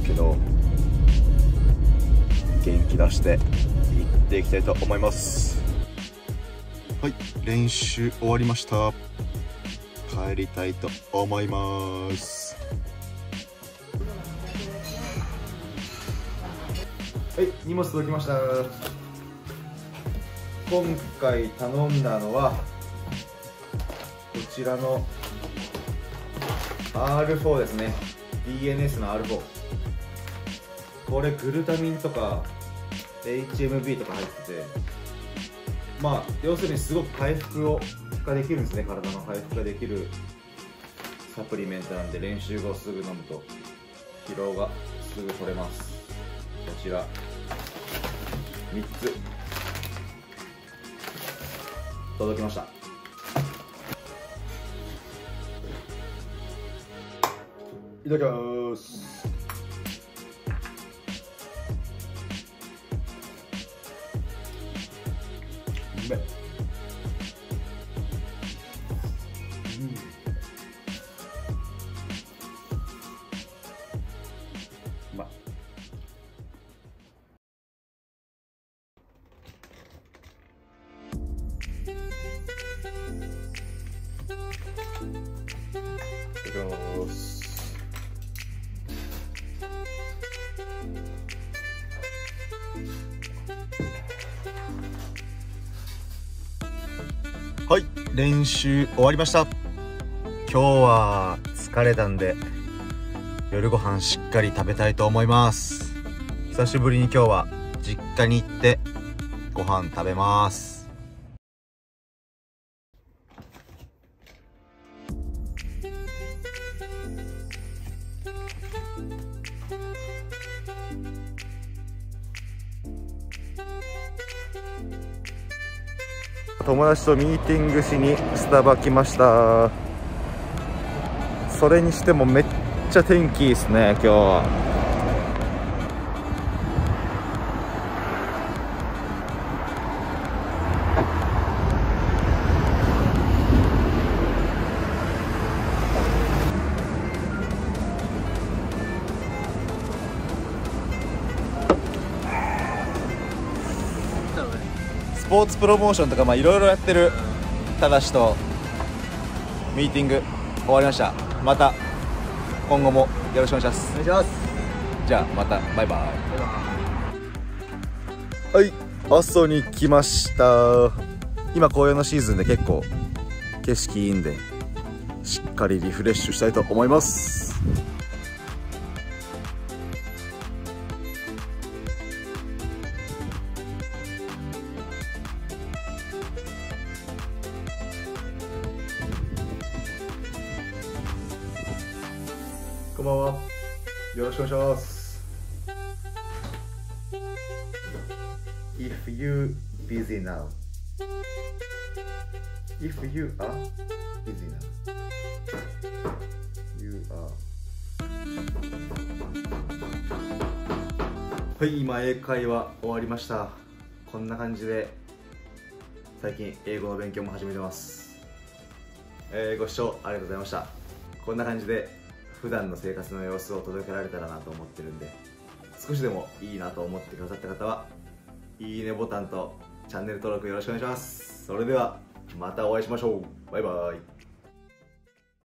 けど、元気出していっていきたいと思います。はい、練習終わりました。帰りたいと思います。はい、荷物届きました。今回頼んだのはこちらの R4 ですね。 DNS の R4、 これグルタミンとか HMB とか入ってて、まあ要するにすごく回復ができるんですね。体の回復ができるサプリメントなんで、練習後すぐ飲むと疲労がすぐ取れます。こちら3つ届きました。いただきます。うめえ。うまい。いただきます。はい、練習終わりました。今日は疲れたんで夜ご飯しっかり食べたいと思います。久しぶりに今日は実家に行ってご飯食べます。友達とミーティングしにスタバ来ました。それにしてもめっちゃ天気いいですね、今日は。スポーツプロモーションとかいろいろやってるただしとミーティング終わりました。また今後もよろしくお願いします。 お願いします。 じゃあまたバイバイ。はい、阿蘇に来ました。今紅葉のシーズンで結構景色いいんでしっかりリフレッシュしたいと思います。こんばんは。よろしくお願いします。If you busy now. If you are busy now. You are. はい、今英会話終わりました。こんな感じで最近英語の勉強も始めてます。ご視聴ありがとうございました。こんな感じで普段の生活の様子を届けられたらなと思ってるんで、少しでもいいなと思ってくださった方はいいねボタンとチャンネル登録よろしくお願いします。それではまたお会いしましょう。バイバイ。